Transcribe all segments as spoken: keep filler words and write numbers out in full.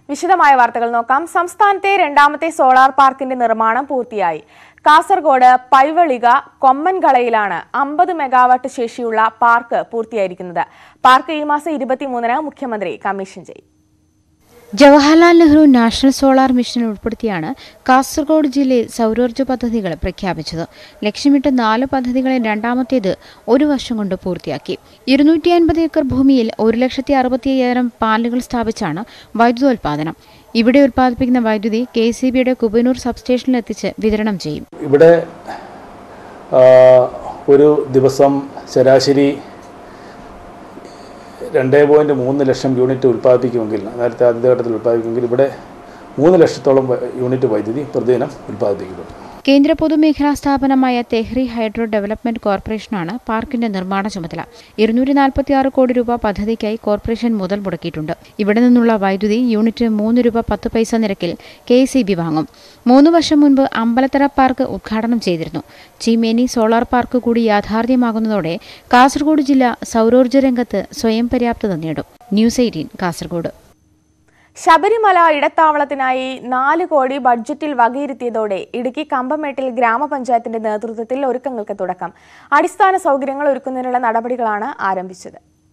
വിശദമായ വാർത്തകൾ നോക്കാം. സംസ്ഥാനത്തെ രണ്ടാമത്തെ സോളാർ പാർക്കിന്റെ നിർമ്മാണം പൂർത്തിയായി. കാസർഗോഡ് പൈവളിക കൊമ്മൻകളയിലാണ് അമ്പത് മെഗാവാട്ട് ശേഷിയുള്ള പാർക്ക് പൂർത്തിയായിരിക്കുന്നത്. പാർക്ക് ഈ മാസം ഇരുപത്തിമൂന്നിന് മുഖ്യമന്ത്രി കമ്മീഷൻ ചെയ്യും. Jawaharlal Nehru national solar mission ഉൾപ്പെടുത്തിയാണ് കാസർഗോഡ് ജില്ലയിൽ സൗരോർജ്ജ പദ്ധതികൾ പ്രഖ്യാപിച്ചത്. ലക്ഷ്യമിട്ട് നാല് പദ്ധതികളിൽ രണ്ടാമത്തേത് ഒരു വർഷം കൊണ്ട് പൂർത്തിയാക്കി. ഇരുന്നൂറ്റി അൻപത് ഏക്കർ ഭൂമിയിൽ ഒരു ലക്ഷത്തി അറുപത്തി അയ്യായിരം പാനലുകൾ സ്ഥാപിച്ചാണ് വൈദ്യുതോൽപാദനം. ഇവിടെ ഉൽപ്പാദിപ്പിക്കുന്ന വൈദ്യുതി കെ സി ബിയുടെ കുബനൂർ സബ്സ്റ്റേഷനിൽ എത്തിച്ച് വിതരണം ചെയ്യും. ഇവിടെ ഒരു ദിവസം ശരാശരി രണ്ട് പോയിന്റ് മൂന്ന് ലക്ഷം യൂണിറ്റ് ഉൽപ്പാദിപ്പിക്കുമെങ്കിൽ നേരത്തെ ആദ്യഘട്ടത്തിൽ ഉൽപ്പാദിപ്പിക്കുമെങ്കിൽ ഇവിടെ മൂന്ന് ലക്ഷത്തോളം യൂണിറ്റ് വൈദ്യുതി പ്രതിദിനം ഉൽപ്പാദിപ്പിക്കുന്നു. കേന്ദ്ര പൊതുമേഖലാ സ്ഥാപനമായ തെഹ്രി ഹൈഡ്രോ ഡെവലപ്മെന്റ് കോർപ്പറേഷനാണ് പാർക്കിന്റെ നിർമ്മാണ ചുമതല. ഇരുന്നൂറ്റി നാൽപ്പത്തി ആറ് കോടി രൂപ പദ്ധതിക്കായി കോർപ്പറേഷൻ മുതൽ മുടക്കിയിട്ടുണ്ട്. ഇവിടെ നിന്നുള്ള വൈദ്യുതി യൂണിറ്റ് മൂന്ന് രൂപ പത്ത് പൈസ നിരക്കിൽ കെ സി ബി വാങ്ങും. മൂന്ന് വർഷം മുൻപ് അമ്പലത്തറ പാർക്ക് ഉദ്ഘാടനം ചെയ്തിരുന്നു. ചീമേനി സോളാർ പാർക്ക് കൂടി യാഥാർത്ഥ്യമാകുന്നതോടെ കാസർഗോഡ് ജില്ല സൗരോർജ്ജ രംഗത്ത് സ്വയം പര്യാപ്തത നേടും. News eighteen Kasaragod. ശബരിമല ഇടത്താവളത്തിനായി നാല് കോടി ബഡ്ജറ്റിൽ വകയിരുത്തിയതോടെ ഇടുക്കി കമ്പമേട്ടിൽ ഗ്രാമപഞ്ചായത്തിന്റെ നേതൃത്വത്തിൽ ഒരുക്കങ്ങൾക്ക് തുടക്കം. അടിസ്ഥാന സൗകര്യങ്ങൾ ഒരുക്കുന്നതിനുള്ള നടപടികളാണ് ആരംഭിച്ചത്.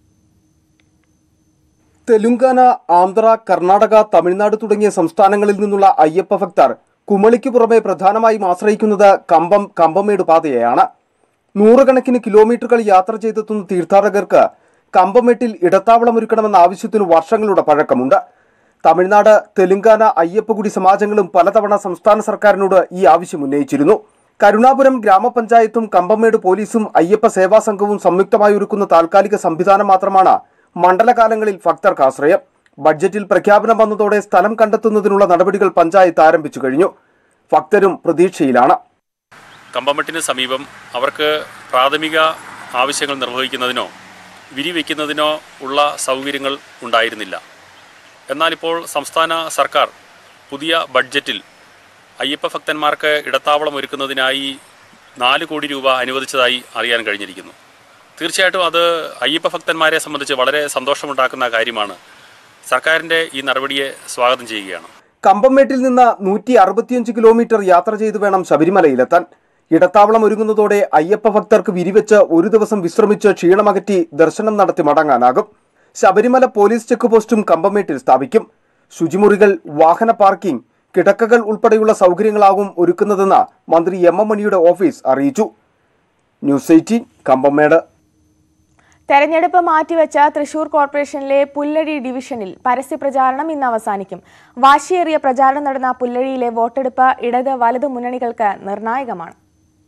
തെലുങ്കാന, ആന്ധ്ര, കർണാടക, തമിഴ്നാട് തുടങ്ങിയ സംസ്ഥാനങ്ങളിൽ നിന്നുള്ള അയ്യപ്പ ഭക്തർ കുമളിക്ക് പുറമെ പ്രധാനമായും ആശ്രയിക്കുന്നത് കമ്പം കമ്പമേട് പാതയെയാണ്. നൂറുകണക്കിന് കിലോമീറ്ററുകൾ യാത്ര ചെയ്തെത്തുന്ന തീർത്ഥാടകർക്ക് കമ്പമേട്ടിൽ ഇടത്താവളം ഒരുക്കണമെന്ന ആവശ്യത്തിന് വർഷങ്ങളുടെ പഴക്കമുണ്ട്. തമിഴ്നാട്, തെലുങ്കാന അയ്യപ്പകുടി സമാജങ്ങളും പലതവണ സംസ്ഥാന സർക്കാരിനോട് ഈ ആവശ്യം ഉന്നയിച്ചിരുന്നു. കരുണാപുരം ഗ്രാമപഞ്ചായത്തും കമ്പമേട് പോലീസും അയ്യപ്പ സേവാ സംഘവും സംയുക്തമായി ഒരുക്കുന്ന താൽക്കാലിക സംവിധാനം മാത്രമാണ് മണ്ഡലകാലങ്ങളിൽ ഭക്തർക്ക് ആശ്രയം. ബഡ്ജറ്റിൽ പ്രഖ്യാപനം വന്നതോടെ സ്ഥലം കണ്ടെത്തുന്നതിനുള്ള നടപടികൾ പഞ്ചായത്ത് ആരംഭിച്ചു കഴിഞ്ഞു. ഭക്തരും പ്രതീക്ഷയിലാണ്. കമ്പമെട്ടിന് സമീപം അവർക്ക് പ്രാഥമിക ആവശ്യങ്ങൾ നിർവഹിക്കുന്നതിനോ വിരിവെക്കുന്നതിനോ ഉള്ള സൗകര്യങ്ങൾ ഉണ്ടായിരുന്നില്ല. എന്നാലിപ്പോൾ സംസ്ഥാന സർക്കാർ പുതിയ ബഡ്ജറ്റിൽ അയ്യപ്പ ഭക്തന്മാർക്ക് ഇടത്താവളം ഒരുക്കുന്നതിനായി നാല് കോടി രൂപ അനുവദിച്ചതായി അറിയാൻ കഴിഞ്ഞിരിക്കുന്നു. തീർച്ചയായിട്ടും അത് അയ്യപ്പ ഭക്തന്മാരെ സംബന്ധിച്ച് വളരെ സന്തോഷമുണ്ടാക്കുന്ന കാര്യമാണ്. സർക്കാരിൻ്റെ ഈ നടപടിയെ സ്വാഗതം ചെയ്യുകയാണ്. കമ്പമേട്ടിൽ നിന്ന് നൂറ്റി അറുപത്തിയഞ്ച് കിലോമീറ്റർ യാത്ര ചെയ്തു വേണം ശബരിമലയിലെത്താൻ. ഇടത്താവളം ഒരുങ്ങുന്നതോടെ അയ്യപ്പ ഭക്തർക്ക് വിരിവെച്ച് ഒരു ദിവസം വിശ്രമിച്ച് ക്ഷീണമകറ്റി ദർശനം നടത്തി മടങ്ങാനാകും. ശബരിമല പോലീസ് ചെക്ക് പോസ്റ്റും കമ്പമേട്ടിൽ സ്ഥാപിക്കും. ശുചിമുറികൾ, വാഹന പാർക്കിംഗ്, കിടക്കകൾ ഉൾപ്പെടെയുള്ള സൗകര്യങ്ങളാകും ഒരുക്കുന്നതെന്ന് മന്ത്രി എം എം മണിയുടെ ഓഫീസ് അറിയിച്ചു. News eighteen Kambamettu. തെരഞ്ഞെടുപ്പ് മാറ്റിവെച്ച തൃശൂർ കോർപ്പറേഷനിലെ പുല്ലഴി ഡിവിഷനിൽ പരസ്യപ്രചാരണം ഇന്ന് അവസാനിക്കും. വാശിയേറിയ പ്രചാരണം നടന്ന പുല്ലഴിയിലെ വോട്ടെടുപ്പ് ഇടത് വലത് മുന്നണികൾക്ക് നിർണായകമാണ്.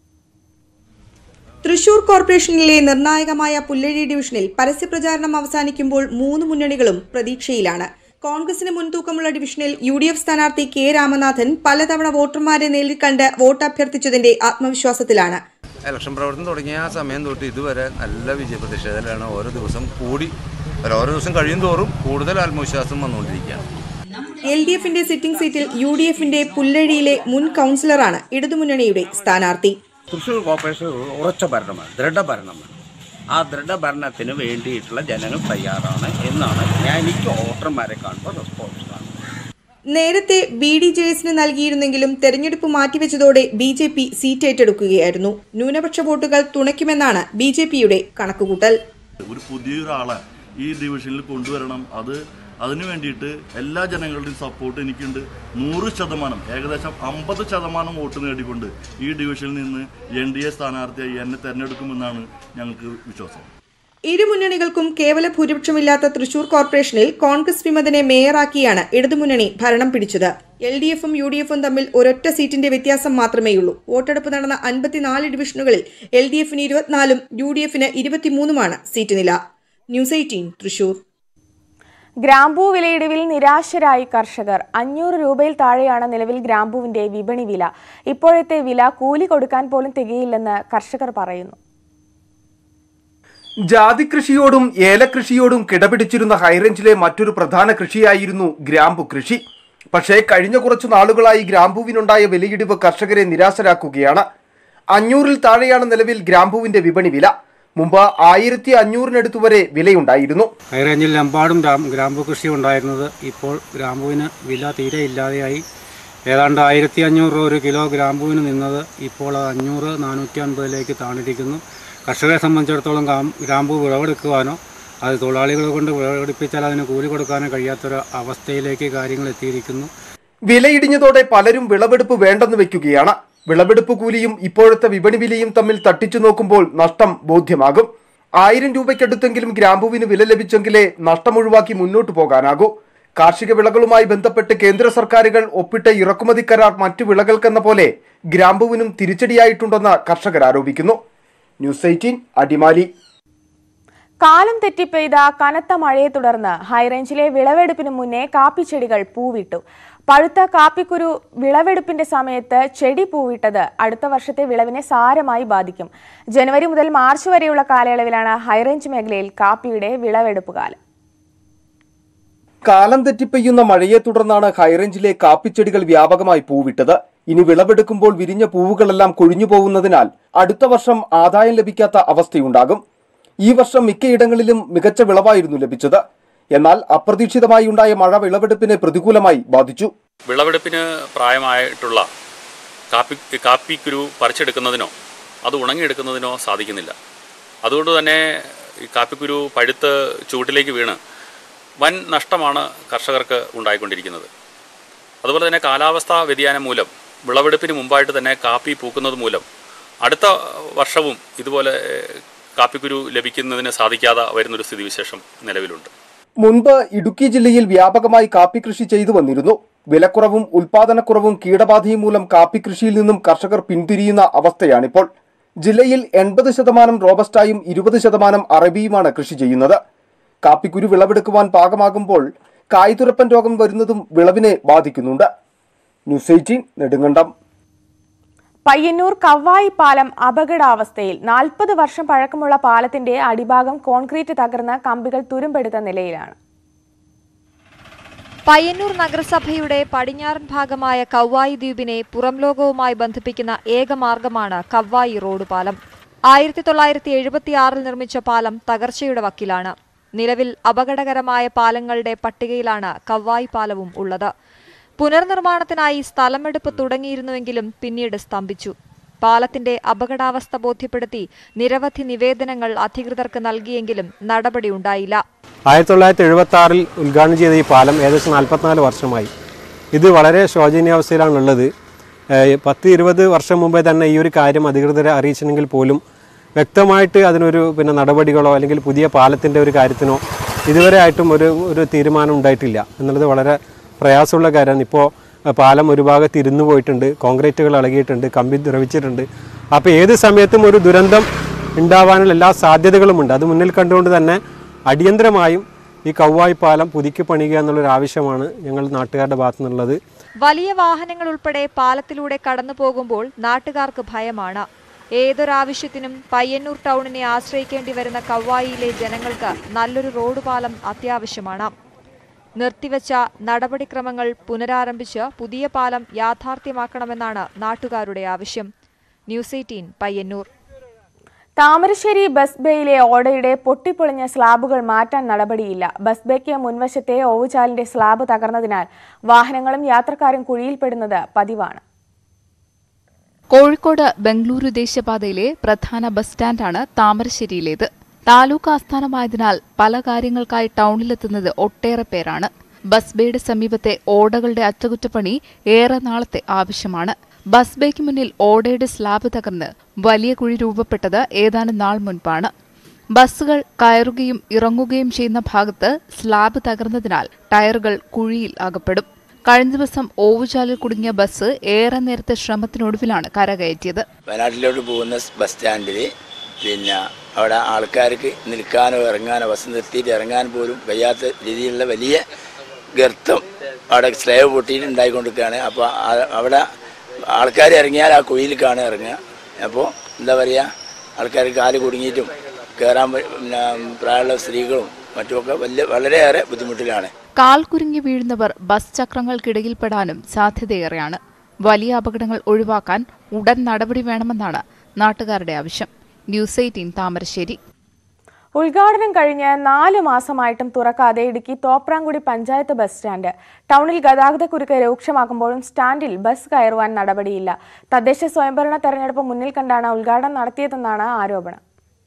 തൃശൂർ കോർപ്പറേഷനിലെ നിർണായകമായ പുല്ലഴി ഡിവിഷനിൽ പരസ്യപ്രചാരണം അവസാനിക്കുമ്പോൾ മൂന്ന് മുന്നണികളും പ്രതീക്ഷയിലാണ്. കോൺഗ്രസിന് മുൻതൂക്കമുള്ള ഡിവിഷനിൽ യു ഡി എഫ് സ്ഥാനാർത്ഥി കെ രാമനാഥൻ പലതവണ വോട്ടർമാരെ നേരിൽ കണ്ട് വോട്ട് അഭ്യർത്ഥിച്ചതിന്റെ ആത്മവിശ്വാസത്തിലാണ്. ഇലക്ഷൻ പ്രവർത്തനം തുടങ്ങിയ ആ സമയം തൊട്ട് ഇതുവരെ നല്ല വിജയപ്രതിഷ്ഠയിലാണ്. ഓരോ ദിവസം കൂടി ഓരോ ദിവസം കഴിയും തോറും കൂടുതൽ ആത്മവിശ്വാസം വന്നുകൊണ്ടിരിക്കുകയാണ്. എൽ ഡി എഫിന്റെ സിറ്റിംഗ് സീറ്റിൽ യു ഡി എഫിന്റെ പുല്ലഴിയിലെ മുൻ കൗൺസിലറാണ് ഇടതുമുന്നണിയുടെ സ്ഥാനാർത്ഥി. തൃശ്ശൂർ കോർപ്പറേഷൻ ഉറച്ച ഭരണമാണ്, ദൃഢഭരണമാണ്. ആ ദൃഢഭരണത്തിന് വേണ്ടിയിട്ടുള്ള ജനങ്ങൾ തയ്യാറാണ് എന്നാണ് ഞാൻ എനിക്ക് വോട്ടർമാരെ കാണുമ്പോൾ റെസ്പോൺസ് കാണുന്നത്. നേരത്തെ ബി ഡി ജെ എസിന് നൽകിയിരുന്നെങ്കിലും തെരഞ്ഞെടുപ്പ് മാറ്റിവെച്ചതോടെ ബി ജെ പി സീറ്റ് ഏറ്റെടുക്കുകയായിരുന്നു. ന്യൂനപക്ഷ വോട്ടുകൾ തുണയ്ക്കുമെന്നാണ് ബി ജെ പിയുടെ കണക്കുകൂട്ടൽ. ഒരു പുതിയൊരാളെ ഈ ഡിവിഷനിൽ കൊണ്ടുവരണം. അത് അതിനു വേണ്ടിയിട്ട് എല്ലാ ജനങ്ങളുടെയും സപ്പോർട്ട് എനിക്കുണ്ട്. നൂറ് ശതമാനം ഏകദേശം അമ്പത് ശതമാനം വോട്ട് നേടിക്കൊണ്ട് ഈ ഡിവിഷനിൽ നിന്ന് എൻ ഡി എ സ്ഥാനാർത്ഥിയായി എന്നെ തെരഞ്ഞെടുക്കുമെന്നാണ് ഞങ്ങൾക്ക് വിശ്വാസം. ഇരു മുന്നണികൾക്കും കേവല ഭൂരിപക്ഷമില്ലാത്ത തൃശൂർ കോർപ്പറേഷനിൽ കോൺഗ്രസ് വിമതനെ മേയറാക്കിയാണ് ഇടതുമുന്നണി ഭരണം പിടിച്ചത്. എൽ ഡി എഫും യു ഡി എഫും തമ്മിൽ ഒരൊറ്റ സീറ്റിന്റെ വ്യത്യാസം മാത്രമേയുള്ളൂ. വോട്ടെടുപ്പ് നടന്ന അൻപത്തിനാല് ഡിവിഷനുകളിൽ എൽ ഡി എഫിന് ഇരുപത്തിനാലും യു ഡി എഫിന് ഇരുപത്തിമൂന്നുമാണ് സീറ്റ് നില. News eighteen Thrissur. ഗ്രാമ്പൂ വിലയിടിവിൽ നിരാശരായി കർഷകർ. അഞ്ഞൂറ് രൂപയിൽ താഴെയാണ് നിലവിൽ ഗ്രാമ്പൂവിന്റെ വിപണി വില. ഇപ്പോഴത്തെ വില കൂലി കൊടുക്കാൻ പോലും തികയില്ലെന്ന് കർഷകർ പറയുന്നു. ജാതി കൃഷിയോടും ഏലകൃഷിയോടും കിടപിടിച്ചിരുന്ന ഹൈറേഞ്ചിലെ മറ്റൊരു പ്രധാന കൃഷിയായിരുന്നു ഗ്രാമ്പു കൃഷി. പക്ഷേ കഴിഞ്ഞ കുറച്ചു നാളുകളായി ഗ്രാമ്പൂവിനുണ്ടായ വിലയിടിവ് കർഷകരെ നിരാശരാക്കുകയാണ്. അഞ്ഞൂറിൽ താഴെയാണ് നിലവിൽ ഗ്രാമ്പൂവിന്റെ വിപണി വില. മുമ്പ് ആയിരത്തി അഞ്ഞൂറിനടുത്ത് വരെ വിലയുണ്ടായിരുന്നു. ഹൈറേഞ്ചിലെമ്പാടും ഗ്രാമ്പു കൃഷി ഉണ്ടായിരുന്നത് ഇപ്പോൾ ഗ്രാമ്പുവിന് വില തീരെ ഇല്ലാതെയായി. ഏതാണ്ട് ആയിരത്തി അഞ്ഞൂറ് രൂപ ഒരു കിലോ ഗ്രാമ്പുവിന് നിന്നത് ഇപ്പോൾ അഞ്ഞൂറ് നാനൂറ്റി അൻപതിലേക്ക് താണിരിക്കുന്നു. കർഷകരെ സംബന്ധിച്ചിടത്തോളം ഗ്രാമ്പു വിളവെടുക്കുവാനോ അത് തൊഴിലാളികളെ കൊണ്ട് വിളവെടുപ്പിച്ചാൽ അതിന് കൂലി കൊടുക്കാനോ കഴിയാത്തൊരു അവസ്ഥയിലേക്ക് കാര്യങ്ങൾ എത്തിയിരിക്കുന്നു. വിലയിടിഞ്ഞതോടെ പലരും വിളവെടുപ്പ് വേണ്ടെന്ന് വെക്കുകയാണ്. വിളവെടുപ്പ് കൂലിയും ഇപ്പോഴത്തെ വിപണി വിലയും തമ്മിൽ തട്ടിച്ചു നോക്കുമ്പോൾ നഷ്ടം ബോധ്യമാകും. ആയിരം രൂപയ്ക്കടുത്തെങ്കിലും ഗ്രാമ്പുവിന് വില ലഭിച്ചെങ്കിലേ നഷ്ടം ഒഴിവാക്കി മുന്നോട്ടു പോകാനാകൂ. കാർഷിക വിളകളുമായി ബന്ധപ്പെട്ട് കേന്ദ്ര സർക്കാരുകൾ ഒപ്പിട്ട ഇറക്കുമതി കരാർ മറ്റു വിളകൾക്കെന്ന പോലെ ഗ്രാമ്പുവിനും തിരിച്ചടിയായിട്ടുണ്ടെന്ന് കർഷകർ ആരോപിക്കുന്നു. News eighteen Adimali. കാലം തെറ്റി പെയ്ത കനത്ത മഴയെ തുടർന്ന് ഹൈറേഞ്ചിലെ വിളവെടുപ്പിന് മുന്നേ കാപ്പിച്ചെടികൾ പൂവിട്ടു. പഴുത്ത കാപ്പിക്കുരു വിളവെടുപ്പിന്റെ സമയത്ത് ചെടി പൂവിട്ടത് അടുത്ത വർഷത്തെ വിളവിനെ സാരമായി ബാധിക്കും. ജനുവരി മുതൽ മാർച്ച് വരെയുള്ള കാലയളവിലാണ് ഹൈറേഞ്ച് മേഖലയിൽ കാപ്പിയുടെ വിളവെടുപ്പ് കാലം. കാലം തെറ്റിപ്പെയ്യുന്ന മഴയെ തുടർന്നാണ് ഹൈറേഞ്ചിലെ കാപ്പിച്ചെടികൾ വ്യാപകമായി പൂവിട്ടത്. ഇനി വിളവെടുക്കുമ്പോൾ വിരിഞ്ഞ പൂവുകളെല്ലാം കൊഴിഞ്ഞു പോകുന്നതിനാൽ അടുത്ത വർഷം ആദായം ലഭിക്കാത്ത അവസ്ഥയുണ്ടാകും. ഈ വർഷം മിക്കയിടങ്ങളിലും മികച്ച വിളവായിരുന്നു ലഭിച്ചത്. എന്നാൽ അപ്രതീക്ഷിതമായി ഉണ്ടായ മഴ വിളവെടുപ്പിനെ പ്രതികൂലമായി ബാധിച്ചു. വിളവെടുപ്പിന് പ്രായമായിട്ടുള്ള കാപ്പി കാപ്പിക്കുരു പറിച്ചെടുക്കുന്നതിനോ അത് ഉണങ്ങിയെടുക്കുന്നതിനോ സാധിക്കുന്നില്ല. അതുകൊണ്ട് തന്നെ ഈ കാപ്പിക്കുരു പഴുത്ത് ചൂട്ടിലേക്ക് വീണ് വൻ നഷ്ടമാണ് കർഷകർക്ക് ഉണ്ടായിക്കൊണ്ടിരിക്കുന്നത്. അതുപോലെ തന്നെ കാലാവസ്ഥാ വ്യതിയാനം മൂലം വിളവെടുപ്പിന് മുമ്പായിട്ട് തന്നെ കാപ്പി പൂക്കുന്നത് മൂലം അടുത്ത വർഷവും ഇതുപോലെ കാപ്പിക്കുരു ലഭിക്കുന്നതിന് സാധിക്കാതെ വരുന്നൊരു സ്ഥിതിവിശേഷം നിലവിലുണ്ട്. മുൻപ് ഇടുക്കി ജില്ലയിൽ വ്യാപകമായി കാപ്പി കൃഷി ചെയ്തു വന്നിരുന്നു. വിലക്കുറവും ഉൽപാദനക്കുറവും കീടബാധയും മൂലം കാപ്പി കൃഷിയിൽ നിന്നും കർഷകർ പിന്തിരിയുന്ന അവസ്ഥയാണിപ്പോൾ. ജില്ലയിൽ എൺപത് ശതമാനം റോബസ്റ്റായും ഇരുപത് ശതമാനം അറബിയുമാണ് കൃഷി ചെയ്യുന്നത്. കാപ്പിക്കുരു വിളവെടുക്കുവാൻ പാകമാകുമ്പോൾ കായ്തുരപ്പൻ രോഗം വരുന്നതും വിളവിനെ ബാധിക്കുന്നുണ്ട്. News eighteen Nedumkandam. പയ്യന്നൂർ കവ്വായി പാലം അപകടാവസ്ഥയിൽ. നാൽപ്പത് വർഷം പഴക്കമുള്ള പാലത്തിന്റെ അടിഭാഗം കോൺക്രീറ്റ് തകർന്ന് കമ്പികൾ തുരുമ്പെടുത്ത നിലയിലാണ്. പയ്യന്നൂർ നഗരസഭയുടെ പടിഞ്ഞാറൻ ഭാഗമായ കവ്വായി ദ്വീപിനെ പുറംലോകവുമായി ബന്ധിപ്പിക്കുന്ന ഏക മാർഗമാണ് കവ്വായി റോഡ് പാലം. ആയിരത്തി തൊള്ളായിരത്തി എഴുപത്തിയാറിൽ നിർമ്മിച്ച പാലം തകർച്ചയുടെ വക്കിലാണ്. നിലവിൽ അപകടകരമായ പാലങ്ങളുടെ പട്ടികയിലാണ് കവ്വായി പാലവും ഉള്ളത്. പുനർനിർമ്മാണത്തിനായി സ്ഥലമെടുപ്പ് തുടങ്ങിയിരുന്നുവെങ്കിലും പിന്നീട് സ്തംഭിച്ചു. പാലത്തിന്റെ അപകടാവസ്ഥ ബോധ്യപ്പെടുത്തി നിരവധി നിവേദനങ്ങൾ അധികൃതർക്ക് നൽകിയെങ്കിലും നടപടിയുണ്ടായില്ല. ആയിരത്തി തൊള്ളായിരത്തി എഴുപത്തി ആറിൽ ഉദ്ഘാടനം ചെയ്ത ഈ പാലം ഏകദേശം നാൽപ്പത്തിനാല് വർഷമായി. ഇത് വളരെ ശോചനീയാവസ്ഥയിലാണുള്ളത്. പത്ത് ഇരുപത് വർഷം മുമ്പേ തന്നെ ഈ ഒരു കാര്യം അധികൃതരെ അറിയിച്ചിട്ടുണ്ടെങ്കിൽ പോലും വ്യക്തമായിട്ട് അതിനൊരു പിന്നെ നടപടികളോ അല്ലെങ്കിൽ പുതിയ പാലത്തിൻ്റെ ഒരു കാര്യത്തിനോ ഇതുവരെ ആയിട്ടും ഒരു ഒരു തീരുമാനം ഉണ്ടായിട്ടില്ല എന്നുള്ളത് വളരെ പ്രയാസമുള്ള കാര്യമാണ്. ഇപ്പോൾ പാലം ഒരു ഭാഗത്ത് ഇരുന്നു പോയിട്ടുണ്ട്, കോൺക്രീറ്റുകൾ ഇളകിയിട്ടുണ്ട്, കമ്പി ദ്രവിച്ചിട്ടുണ്ട്. അപ്പോൾ ഏത് സമയത്തും ഒരു ദുരന്തം ഉണ്ടാവാനുള്ള എല്ലാ സാധ്യതകളുമുണ്ട്. അത് മുന്നിൽ കണ്ടുകൊണ്ട് തന്നെ അടിയന്തരമായും ഈ കവ്വായി പാലം പുതുക്കി പണിയുക എന്നുള്ളൊരു ആവശ്യമാണ് ഞങ്ങൾ നാട്ടുകാരുടെ ഭാഗത്തു നിന്നുള്ളത്. വലിയ വാഹനങ്ങൾ ഉൾപ്പെടെ പാലത്തിലൂടെ കടന്നു പോകുമ്പോൾ നാട്ടുകാർക്ക് ഭയമാണ്. ഏതൊരാവശ്യത്തിനും പയ്യന്നൂർ ടൗണിനെ ആശ്രയിക്കേണ്ടി വരുന്ന കവ്വായിയിലെ ജനങ്ങൾക്ക് നല്ലൊരു റോഡ് പാലം അത്യാവശ്യമാണ്. നിർത്തിവെച്ച നടപടിക്രമങ്ങൾ പുനരാരംഭിച്ച് പുതിയ പാലം യാഥാർത്ഥ്യമാക്കണമെന്നാണ് നാട്ടുകാരുടെ ആവശ്യം. News eighteen Payyanur. Thamarassery bus ബേയിലെ ഓടയുടെ പൊട്ടിപ്പൊളിഞ്ഞ സ്ലാബുകൾ മാറ്റാൻ നടപടിയില്ല. ബസ് ബേക്ക് മുൻവശത്തെ ഓവുചാലിന്റെ സ്ലാബ് തകർന്നതിനാൽ വാഹനങ്ങളും യാത്രക്കാരും കുഴിയിൽപ്പെടുന്നത് പതിവാണ്. കോഴിക്കോട് ബംഗളൂരു ദേശീയപാതയിലെ പ്രധാന ബസ് സ്റ്റാൻഡാണ് താമരശ്ശേരിയിലേത്. താലൂക്ക് ആസ്ഥാനമായതിനാൽ പല കാര്യങ്ങൾക്കായി ടൗണിലെത്തുന്നത് ഒട്ടേറെ പേരാണ്. ബസ് ബേയുടെ സമീപത്തെ ഓടകളുടെ അറ്റകുറ്റപ്പണി ഏറെ നാളത്തെ ആവശ്യമാണ്. ബസ് ബേക്ക് മുന്നിൽ ഓടയുടെ സ്ലാബ് തകർന്ന് വലിയ കുഴി രൂപപ്പെട്ടത് ഏതാനും നാൾ മുൻപാണ്. ബസ്സുകൾ കയറുകയും ഇറങ്ങുകയും ചെയ്യുന്ന ഭാഗത്ത് സ്ലാബ് തകർന്നതിനാൽ ടയറുകൾ കുഴിയിൽ അകപ്പെടും. കഴിഞ്ഞ ദിവസം ഓവുചാലിൽ കുടുങ്ങിയ ബസ് ഏറെ നേരത്തെ ശ്രമത്തിനൊടുവിലാണ് കരകയറ്റിയത്. വയനാട്ടിലോട്ട് പോകുന്ന ബസ് സ്റ്റാൻഡിൽ പിന്നെ അവിടെ ആൾക്കാർക്ക് നിൽക്കാനോ ഇറങ്ങാനോ ബസ് നിർത്തിയിട്ട് ഇറങ്ങാൻ പോലും കഴിയാത്ത രീതിയിലുള്ള വലിയ ഗർത്തം അവിടെ സ്ലേവ് പൊട്ടിയിട്ട് ഉണ്ടായിക്കൊണ്ടിരിക്കുകയാണ്. അപ്പോൾ അവിടെ ആൾക്കാർ ഇറങ്ങിയാൽ ആ കുഴിയിലേക്കാണ് ഇറങ്ങുക. അപ്പോൾ എന്താ പറയുക, ആൾക്കാർ കാല് കുടുങ്ങിയിട്ടും കയറാൻ പിന്നെ പ്രായമുള്ള സ്ത്രീകളും മറ്റുമൊക്കെ വലിയ വളരെയേറെ ബുദ്ധിമുട്ടിലാണ്. കാൽ കുരുങ്ങി വീഴുന്നവർ ബസ് ചക്രങ്ങൾക്കിടയിൽപ്പെടാനും സാധ്യതയേറെയാണ്. വലിയ അപകടങ്ങൾ ഒഴിവാക്കാൻ ഉടൻ നടപടി വേണമെന്നാണ് നാട്ടുകാരുടെ ആവശ്യം. News eighteen Thamarassery. ഉദ്ഘാടനം കഴിഞ്ഞ് നാല് മാസമായിട്ടും തുറക്കാതെ ഇടുക്കി തോപ്രാംകുടി പഞ്ചായത്ത് ബസ് സ്റ്റാൻഡ്. ടൗണിൽ ഗതാഗതക്കുരുക്ക് രൂക്ഷമാക്കുമ്പോഴും സ്റ്റാൻഡിൽ ബസ് കയറുവാൻ നടപടിയില്ല. തദ്ദേശ സ്വയംഭരണ തെരഞ്ഞെടുപ്പ് മുന്നിൽ കണ്ടാണ് ഉദ്ഘാടനം നടത്തിയതെന്നാണ് ആരോപണം.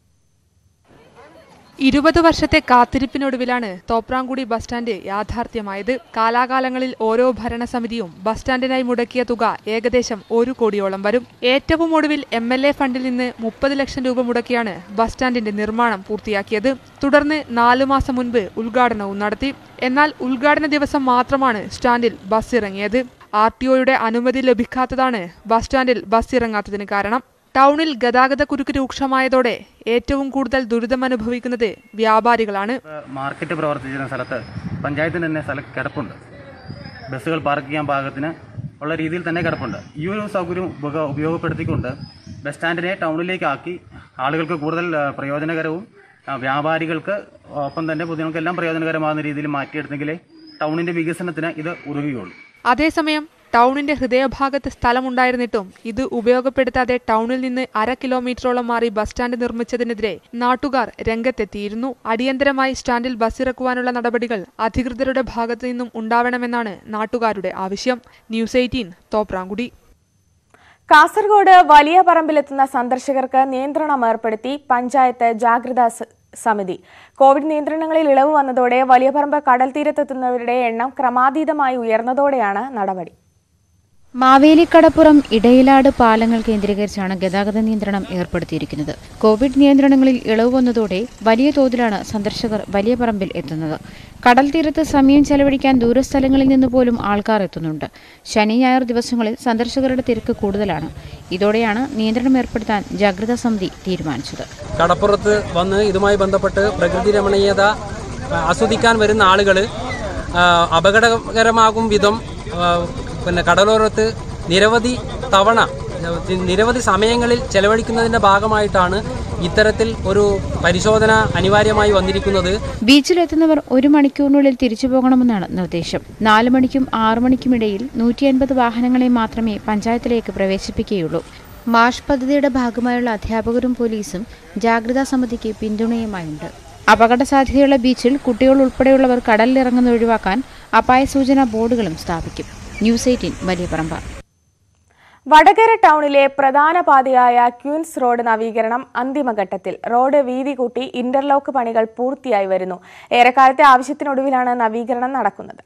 ഇരുപത് വർഷത്തെ കാത്തിരിപ്പിനൊടുവിലാണ് തോപ്രാംകുടി ബസ് സ്റ്റാൻഡ് യാഥാർത്ഥ്യമായത്. കാലാകാലങ്ങളിൽ ഓരോ ഭരണസമിതിയും ബസ് സ്റ്റാൻഡിനായി മുടക്കിയ തുക ഏകദേശം ഒരു കോടിയോളം വരും. ഏറ്റവും ഒടുവിൽ എം എൽ എ ഫണ്ടിൽ നിന്ന് മുപ്പത് ലക്ഷം രൂപ മുടക്കിയാണ് ബസ് സ്റ്റാൻഡിന്റെ നിർമ്മാണം പൂർത്തിയാക്കിയത്. തുടർന്ന് നാലു മാസം മുൻപ് ഉദ്ഘാടനവും നടത്തി. എന്നാൽ ഉദ്ഘാടന ദിവസം മാത്രമാണ് സ്റ്റാൻഡിൽ ബസ് ഇറങ്ങിയത്. ആർ ടി ഒയുടെ അനുമതി ലഭിക്കാത്തതാണ് ബസ് സ്റ്റാൻഡിൽ ബസ് ഇറങ്ങാത്തതിന് കാരണം. ടൗണിൽ ഗതാഗതക്കുരുക്ക് രൂക്ഷമായതോടെ ഏറ്റവും കൂടുതൽ ദുരിതമനുഭവിക്കുന്നത് വ്യാപാരികളാണ്. മാർക്കറ്റ് പ്രവർത്തിച്ചിരുന്ന സ്ഥലത്ത് പഞ്ചായത്തിന് തന്നെ സ്ഥലം കിടപ്പുണ്ട്. ബസ്സുകൾ പാർക്ക് ചെയ്യാൻ പാകത്തിന് ഉള്ള രീതിയിൽ തന്നെ കിടപ്പുണ്ട്. ഈ ഒരു സൗകര്യം ഉപയോഗപ്പെടുത്തിക്കൊണ്ട് ബസ് സ്റ്റാൻഡിനെ ടൗണിലേക്കാക്കി ആളുകൾക്ക് കൂടുതൽ പ്രയോജനകരവും വ്യാപാരികൾക്ക് ഒപ്പം തന്നെ പൊതുജനങ്ങൾക്കെല്ലാം പ്രയോജനകരമാകുന്ന രീതിയിൽ മാറ്റിയെടുത്തെങ്കിലേ ടൗണിന്റെ വികസനത്തിന് ഇത് ഉതകുകയുള്ളൂ. അതേസമയം ടൗണിന്റെ ഹൃദയഭാഗത്ത് സ്ഥലമുണ്ടായിരുന്നിട്ടും ഇത് ഉപയോഗപ്പെടുത്താതെ ടൗണിൽ നിന്ന് അര കിലോമീറ്ററോളം മാറി ബസ് സ്റ്റാൻഡ് നിർമ്മിച്ചതിനെതിരെ നാട്ടുകാർ രംഗത്തെത്തിയിരുന്നു. അടിയന്തരമായി സ്റ്റാൻഡിൽ ബസ് ഇറക്കുവാനുള്ള നടപടികൾ അധികൃതരുടെ ഭാഗത്തു നിന്നും ഉണ്ടാവണമെന്നാണ് നാട്ടുകാരുടെ ആവശ്യം. News eighteen Thopramkudy. കാസർഗോഡ് വലിയ പറമ്പിലെത്തുന്ന സന്ദർശകർക്ക് നിയന്ത്രണം ഏർപ്പെടുത്തി പഞ്ചായത്ത് ജാഗ്രതാ സമിതി. കോവിഡ് നിയന്ത്രണങ്ങളിൽ ഇളവ് വന്നതോടെ വലിയപറമ്പ് കടൽ തീരത്തെത്തുന്നവരുടെ എണ്ണം ക്രമാതീതമായി ഉയർന്നതോടെയാണ് നടപടി. മാവേലിക്കടപ്പുറം ഇടയിലാട് പാലങ്ങൾ കേന്ദ്രീകരിച്ചാണ് ഗതാഗത നിയന്ത്രണം ഏർപ്പെടുത്തിയിരിക്കുന്നത്. കോവിഡ് നിയന്ത്രണങ്ങളിൽ ഇളവ് വന്നതോടെ വലിയ തോതിലാണ് സന്ദർശകർ വലിയ പറമ്പിൽ എത്തുന്നത്. കടൽ തീരത്ത് സമയം ചെലവഴിക്കാൻ ദൂരസ്ഥലങ്ങളിൽ നിന്ന് പോലും ആൾക്കാർ എത്തുന്നുണ്ട്. ശനി ഞായർ ദിവസങ്ങളിൽ സന്ദർശകരുടെ തിരക്ക് കൂടുതലാണ്. ഇതോടെയാണ് നിയന്ത്രണം ഏർപ്പെടുത്താൻ ജാഗ്രതാ സമിതി തീരുമാനിച്ചത്. കടപ്പുറത്ത് വന്ന് ഇതുമായി ബന്ധപ്പെട്ട് പ്രകൃതി രമണീയത ആസ്വദിക്കാൻ വരുന്ന ആളുകൾ അപകടകരമാകും വിധം പിന്നെ കടലോരത്ത് നിരവധി തവണ നിരവധി സമയങ്ങളിൽ ചെലവഴിക്കുന്നതിന്റെ ഭാഗമായിട്ടാണ് ഇത്തരത്തിൽ ഒരു പരിശോധന അനിവാര്യമായി വന്നിരിക്കുന്നത്. ബീച്ചിലെത്തുന്നവർ ഒരു മണിക്കൂറിനുള്ളിൽ തിരിച്ചു പോകണമെന്നാണ് നിർദ്ദേശം. നാല് മണിക്കും ആറു മണിക്കും ഇടയിൽ നൂറ്റി അൻപത് വാഹനങ്ങളെ മാത്രമേ പഞ്ചായത്തിലേക്ക് പ്രവേശിപ്പിക്കുകയുള്ളൂ. മാഷ് പദ്ധതിയുടെ ഭാഗമായുള്ള അധ്യാപകരും പോലീസും ജാഗ്രതാ സമിതിക്ക് പിന്തുണയുമായുണ്ട്. അപകട സാധ്യതയുള്ള ബീച്ചിൽ കുട്ടികൾ ഉൾപ്പെടെയുള്ളവർ കടലിലിറങ്ങുന്നത് ഒഴിവാക്കാൻ അപായ സൂചനാ ബോർഡുകളും സ്ഥാപിക്കും. News eighteen Valiyaparamba. വടകര ടൗണിലെ പ്രധാന പാതയായ ക്യൂൻസ് റോഡ് നവീകരണം അന്തിമഘട്ടത്തിൽ. റോഡ് വീതി കൂട്ടി ഇന്റർലോക്ക് പണികൾ പൂർത്തിയായി വരുന്നു. ഏറെക്കാലത്തെ ആവശ്യത്തിനൊടുവിലാണ് നവീകരണം നടക്കുന്നത്.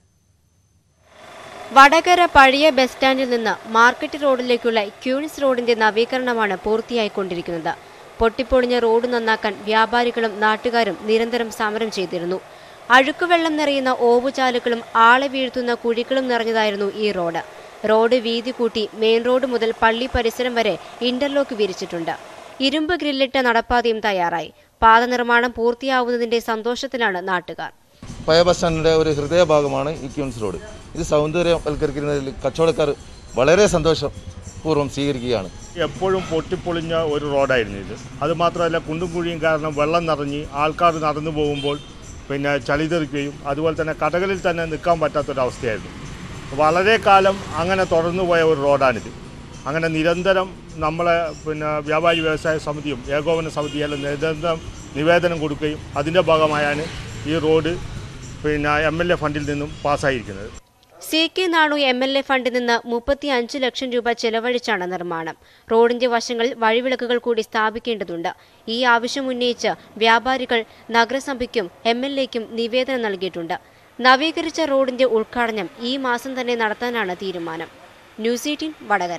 വടകര പഴയ ബസ് സ്റ്റാൻഡിൽ നിന്ന് മാർക്കറ്റ് റോഡിലേക്കുള്ള ക്യൂൻസ് റോഡിന്റെ നവീകരണമാണ് പൂർത്തിയായിക്കൊണ്ടിരിക്കുന്നത്. പൊട്ടിപ്പൊളിഞ്ഞ റോഡ് നന്നാക്കാൻ വ്യാപാരികളും നാട്ടുകാരും നിരന്തരം സമരം ചെയ്തിരുന്നു. അഴുക്കുവെള്ളം നിറയുന്ന ഓവുചാലുകളും ആളെ വീഴ്ത്തുന്ന കുഴികളും നിറഞ്ഞതായിരുന്നു ഈ റോഡ്. റോഡ് വീതി കൂട്ടി മെയിൻ റോഡ് മുതൽ പള്ളി പരിസരം വരെ ഇന്റർലോക്ക് വിരിച്ചിട്ടുണ്ട്. ഇരുമ്പ് ഗ്രില്ലിട്ട നടപ്പാതയും തയ്യാറായി. പാത നിർമ്മാണം പൂർത്തിയാവുന്നതിന്റെ സന്തോഷത്തിലാണ് നാട്ടുകാർ. പഴയ ബസ് സ്റ്റാൻഡിന്റെ ഒരു ഹൃദയഭാഗമാണ് ഈ ക്യൂൻസ് റോഡ്. ഇത് സൗന്ദര്യവൽക്കരിക്കുന്നതിൽ കച്ചവടക്കാർ വളരെ സന്തോഷം പൂർവ്വം സ്വീകരിക്കുകയാണ്. എപ്പോഴും പൊട്ടിപ്പൊളിഞ്ഞ ഒരു റോഡായിരുന്നു ഇത്. അതുമാത്രമല്ല കുണ്ടും കുഴിയും കാരണം വെള്ളം നിറഞ്ഞ് ആൾക്കാർ നടന്നു പോകുമ്പോൾ പിന്നെ ചളി തെറിക്കുകയും അതുപോലെ തന്നെ കടകളിൽ തന്നെ നിൽക്കാൻ പറ്റാത്തൊരവസ്ഥയായിരുന്നു. വളരെ കാലം അങ്ങനെ തുടർന്നു പോയ ഒരു റോഡാണിത്. അങ്ങനെ നിരന്തരം നമ്മളെ പിന്നെ വ്യാപാരി വ്യവസായ സമിതിയും ഏകോപന സമിതിയെല്ലാം നിരന്തരം നിവേദനം കൊടുക്കുകയും അതിൻ്റെ ഭാഗമായാണ് ഈ റോഡ് പിന്നെ എം എൽ എ ഫണ്ടിൽ നിന്നും പാസ്സായിരിക്കുന്നത്. C K Nanu M L A ഫണ്ടിൽ നിന്ന് മുപ്പത്തി അഞ്ച് ലക്ഷം രൂപ ചെലവഴിച്ചാണ് നിർമ്മാണം. റോഡിന്റെ വശങ്ങളിൽ വഴിവിളക്കുകൾ കൂടി സ്ഥാപിക്കേണ്ടതുണ്ട്. ഈ ആവശ്യം ഉന്നയിച്ച് വ്യാപാരികൾ നഗരസഭയ്ക്കും എം എൽ എക്കും നിവേദനം നൽകിയിട്ടുണ്ട്. നവീകരിച്ച റോഡിന്റെ ഉദ്ഘാടനം ഈ മാസം തന്നെ നടത്താനാണ് തീരുമാനം. News eighteen Vadakara.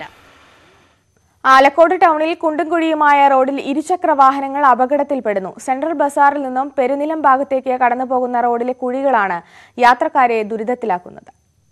ആലക്കോട് ടൗണിൽ കുണ്ടും കുഴിയുമായ റോഡിൽ ഇരുചക്ര വാഹനങ്ങൾ അപകടത്തിൽപ്പെടുന്നു. സെൻട്രൽ ബസാറിൽ നിന്നും പെരുനിലം ഭാഗത്തേക്ക് കടന്നുപോകുന്ന റോഡിലെ കുഴികളാണ് യാത്രക്കാരെ ദുരിതത്തിലാക്കുന്നത്.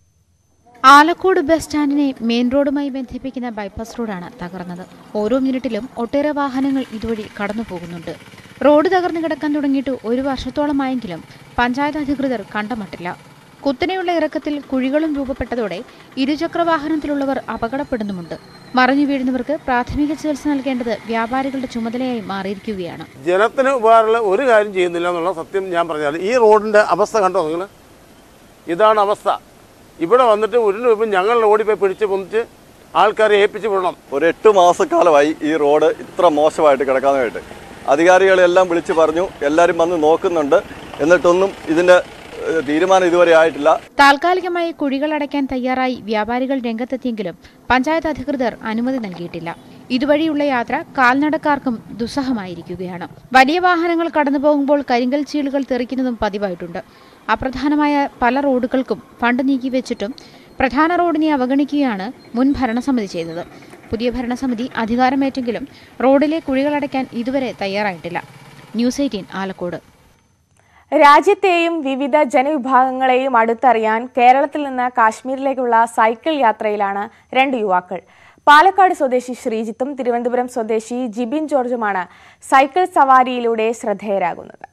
ആലക്കോട് ബസ് സ്റ്റാൻഡിനെ മെയിൻ റോഡുമായി ബന്ധിപ്പിക്കുന്ന ബൈപ്പാസ് റോഡാണ് തകർന്നത്. ഓരോ മിനിറ്റിലും ഒട്ടേറെ വാഹനങ്ങൾ ഇതുവഴി കടന്നു പോകുന്നുണ്ട്. റോഡ് തകർന്നു കിടക്കാൻ തുടങ്ങിയിട്ട് ഒരു വർഷത്തോളമായെങ്കിലും പഞ്ചായത്ത് അധികൃതർ കണ്ടമട്ടില്ല. കുത്തനെയുള്ള ഇറക്കത്തിൽ കുഴികളും രൂപപ്പെട്ടതോടെ ഇരുചക്ര വാഹനത്തിലുള്ളവർ അപകടപ്പെടുന്നുമുണ്ട്. മറിഞ്ഞു വീഴുന്നവർക്ക് പ്രാഥമിക ചികിത്സ നൽകേണ്ടത് വ്യാപാരികളുടെ ചുമതലയായി മാറിയിരിക്കുകയാണ്. ജനത്തിന് ഉപകാരമുള്ള ഒരു കാര്യം ചെയ്യുന്നില്ല എന്നുള്ള സത്യം ഞാൻ പറഞ്ഞാൽ ഈ റോഡിന്റെ അവസ്ഥ കണ്ടോ നിങ്ങൾ? ഇതാണ് അവസ്ഥ. ഇവിടെ വന്നിട്ട് ഒരു രൂപ ഞങ്ങൾ റോഡിൽ പോയി പിടിച്ച് പൊന്നിച്ച് ആൾക്കാരെ ഏൽപ്പിച്ച് വിടണം. ഒരു എട്ട് മാസക്കാലമായി ഈ റോഡ് ഇത്ര മോശമായിട്ട് കിടക്കാനായിട്ട്. അധികാരികളെല്ലാം വിളിച്ചു പറഞ്ഞു, എല്ലാവരും വന്ന് നോക്കുന്നുണ്ട്. എന്നിട്ടൊന്നും ഇതിൻ്റെ തീരുമാനം ഇതുവരെ ആയിട്ടില്ല. താൽക്കാലികമായി കുഴികൾ അടയ്ക്കാൻ തയ്യാറായി വ്യാപാരികൾ രംഗത്തെത്തിയെങ്കിലും പഞ്ചായത്ത് അധികൃതർ അനുമതി നൽകിയിട്ടില്ല. ഇതുവഴിയുള്ള യാത്ര കാൽനടക്കാർക്കും ദുസ്സഹമായിരിക്കുകയാണ്. വലിയ വാഹനങ്ങൾ കടന്നുപോകുമ്പോൾ കരിങ്കൽ ചീളുകൾ തെറിക്കുന്നതും പതിവായിട്ടുണ്ട്. അപ്രധാനമായ പല റോഡുകൾക്കും ഫണ്ട് നീക്കിവെച്ചിട്ടും പ്രധാന റോഡിനെ അവഗണിക്കുകയാണ് മുൻ ഭരണസമിതി ചെയ്തത്. പുതിയ ഭരണസമിതി അധികാരമേറ്റെങ്കിലും റോഡിലെ കുഴികളടയ്ക്കാൻ ഇതുവരെ തയ്യാറായിട്ടില്ല. News eighteen Alakode. രാജ്യത്തെയും വിവിധ ജനവിഭാഗങ്ങളെയും അടുത്തറിയാൻ കേരളത്തിൽ നിന്ന് കാശ്മീരിലേക്കുള്ള സൈക്കിൾ യാത്രയിലാണ് രണ്ട് യുവാക്കൾ. പാലക്കാട് സ്വദേശി ശ്രീജിത്തും തിരുവനന്തപുരം സ്വദേശി ജിബിൻ ജോർജുമാണ് സൈക്കിൾ സവാരിയിലൂടെ ശ്രദ്ധേയരാകുന്നത്.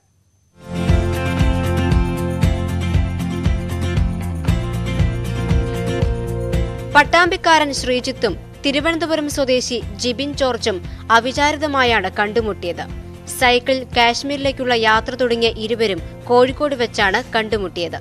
പട്ടാമ്പിക്കാരൻ ശ്രീജിത്തും തിരുവനന്തപുരം സ്വദേശി ജിബിൻ ജോർജും അവിചാരിതമായാണ് കണ്ടുമുട്ടിയത്. സൈക്കിൾ കാശ്മീരിലേക്കുള്ള യാത്ര തുടങ്ങിയ ഇരുവരും കോഴിക്കോട് വെച്ചാണ് കണ്ടുമുട്ടിയത്.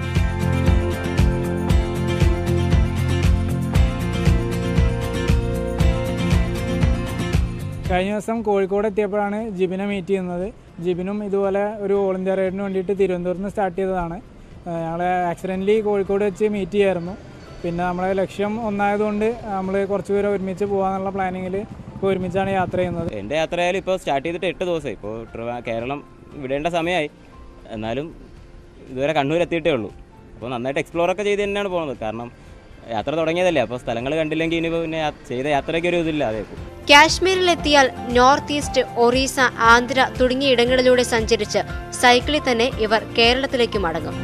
കഴിഞ്ഞ ദിവസം കോഴിക്കോട് എത്തിയപ്പോഴാണ് ജിബിനെ മീറ്റ് ചെയ്യുന്നത്. ജിബിനും ഇതുപോലെ ഒരു ഓൾ ഇന്ത്യ റൈഡിന് വേണ്ടിയിട്ട് തിരുവനന്തപുരത്ത് നിന്ന് സ്റ്റാർട്ട് ചെയ്തതാണ്. ഞങ്ങൾ ആക്സിഡൻ്റലി കോഴിക്കോട് വെച്ച് മീറ്റ് ചെയ്യായിരുന്നു. പിന്നെ നമ്മളെ ലക്ഷ്യം ഒന്നായതുകൊണ്ട് നമ്മൾ കുറച്ച് പേര് ഒരുമിച്ച് പോകാമെന്നുള്ള പ്ലാനിങ്ങിൽ ഇപ്പോൾ ഒരുമിച്ചാണ് യാത്ര ചെയ്യുന്നത്. എൻ്റെ യാത്രയായാലും ഇപ്പോൾ സ്റ്റാർട്ട് ചെയ്തിട്ട് എട്ട് ദിവസമായി. ഇപ്പോൾ കേരളം വിടേണ്ട സമയമായി, എന്നാലും ഇതുവരെ കണ്ണൂർ എത്തിയിട്ടേ ഉള്ളൂ. അപ്പോൾ നന്നായിട്ട് എക്സ്പ്ലോറൊക്കെ ചെയ്ത് തന്നെയാണ് പോകുന്നത്. കാരണം യാത്ര തുടങ്ങിയതല്ലേ, അപ്പോൾ സ്ഥലങ്ങൾ കണ്ടില്ലെങ്കിൽ ഇനി പിന്നെ ചെയ്ത യാത്രയ്ക്ക് ഒരു ഇതില്ലാതെ. കാശ്മീരിലെത്തിയാൽ നോർത്ത് ഈസ്റ്റ്, ഒറീസ, ആന്ധ്ര തുടങ്ങിയ ഇടങ്ങളിലൂടെ സഞ്ചരിച്ച് സൈക്കിളിൽ തന്നെ ഇവർ കേരളത്തിലേക്ക് മടങ്ങും.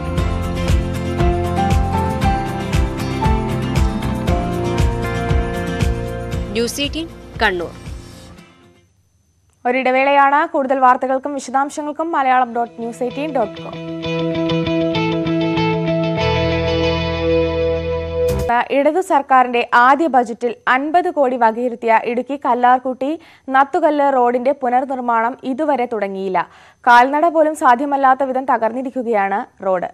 News eighteen Kannur. ഒരിടവേളയാണ്. കൂടുതൽ വാർത്തകൾക്കും വിശദാംശങ്ങൾക്കും Malayalam dot news eighteen dot com. ഇടതു സർക്കാരിന്റെ ആദ്യ ബജറ്റിൽ അൻപത് കോടി വകയിരുത്തിയ ഇടുക്കി കല്ലാർകുട്ടി നത്തുകല്ല് റോഡിന്റെ പുനർനിർമ്മാണം ഇതുവരെ തുടങ്ങിയില്ല. കാൽനട പോലും സാധ്യമല്ലാത്ത വിധം തകർന്നിരിക്കുകയാണ് റോഡ്.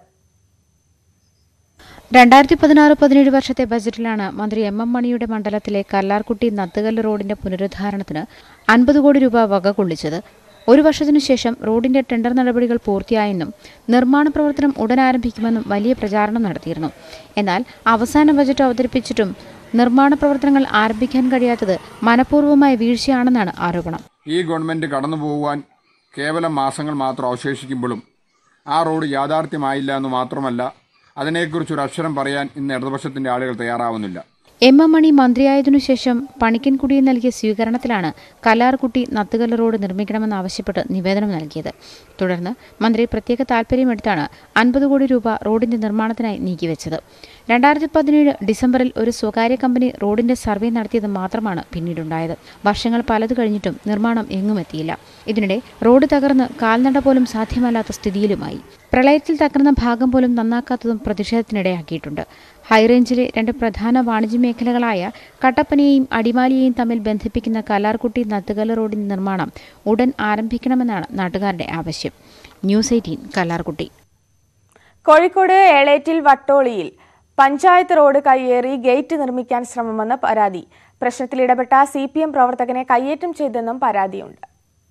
രണ്ടായിരത്തി പതിനാറ് പതിനേഴ് വർഷത്തെ ബജറ്റിലാണ് മന്ത്രി എം എം മണിയുടെ മണ്ഡലത്തിലെ കല്ലാർകുട്ടി നത്തുകല്ല് റോഡിന്റെ പുനരുദ്ധാരണത്തിന് അൻപത് കോടി രൂപ വക കൊള്ളിച്ചത്. ഒരു വർഷത്തിനു ശേഷം റോഡിന്റെ ടെൻഡർ നടപടികൾ പൂർത്തിയായെന്നും നിർമ്മാണ പ്രവർത്തനം ഉടൻ ആരംഭിക്കുമെന്നും വലിയ പ്രചാരണം നടത്തിയിരുന്നു. എന്നാൽ അവസാന ബജറ്റ് അവതരിപ്പിച്ചിട്ടും നിർമ്മാണ പ്രവർത്തനങ്ങൾ ആരംഭിക്കാൻ കഴിയാത്തത് മനഃപൂർവ്വമായ വീഴ്ചയാണെന്നാണ് ആരോപണം. ഈ ഗവൺമെന്റ് കടന്നുപോകുവാൻ കേവലം മാസങ്ങൾ മാത്രം അവശേഷിക്കുമ്പോഴും ആ റോഡ് യാഥാർത്ഥ്യമായില്ല എന്ന് മാത്രമല്ല, അതിനെക്കുറിച്ചൊരു അക്ഷരം പറയാൻ ഇന്ന് ഇടതുപക്ഷത്തിന്റെ ആളുകൾ തയ്യാറാവുന്നില്ല. എം എം മണി മന്ത്രിയായതിനുശേഷം പണിക്കൻകുടിയിൽ നൽകിയ സ്വീകരണത്തിലാണ് കല്ലാർകുട്ടി നത്തുകല്ല് റോഡ് നിർമ്മിക്കണമെന്നാവശ്യപ്പെട്ട് നിവേദനം നൽകിയത്. തുടർന്ന് മന്ത്രി പ്രത്യേക താൽപര്യമെടുത്താണ് അൻപത് കോടി രൂപ റോഡിന്റെ നിർമ്മാണത്തിനായി നീക്കിവെച്ചത്. രണ്ടായിരത്തി പതിനേഴ് ഡിസംബറിൽ ഒരു സ്വകാര്യ കമ്പനി റോഡിന്റെ സർവേ നടത്തിയത് മാത്രമാണ് പിന്നീടുണ്ടായത്. വർഷങ്ങൾ പലത് കഴിഞ്ഞിട്ടും നിർമ്മാണം എങ്ങുമെത്തിയില്ല. ഇതിനിടെ റോഡ് തകർന്ന് കാൽനട പോലും സാധ്യമല്ലാത്ത സ്ഥിതിയിലുമായി. പ്രളയത്തിൽ തകർന്ന ഭാഗം പോലും നന്നാക്കാത്തതും പ്രതിഷേധത്തിനിടയാക്കിയിട്ടുണ്ട്. ഹൈറേഞ്ചിലെ രണ്ട് പ്രധാന വാണിജ്യ മേഖലകളായ കട്ടപ്പനയെയും അടിമാലിയെയും തമ്മിൽ ബന്ധിപ്പിക്കുന്ന കല്ലാർകുട്ടി നത്തുകല്ല് റോഡിന്റെ നിർമ്മാണം ഉടൻ ആരംഭിക്കണമെന്നാണ് നാട്ടുകാരുടെ ആവശ്യം. News eighteen Kallarkutty. കോഴിക്കോട് ഏളേറ്റിൽ വട്ടോളിയിൽ പഞ്ചായത്ത് റോഡ് കയ്യേറി ഗേറ്റ് നിർമ്മിക്കാൻ ശ്രമമെന്ന് പരാതി. പ്രശ്നത്തിൽ ഇടപെട്ട സി പി എം പ്രവർത്തകനെ കയ്യേറ്റം ചെയ്തെന്നും പരാതിയുണ്ട്.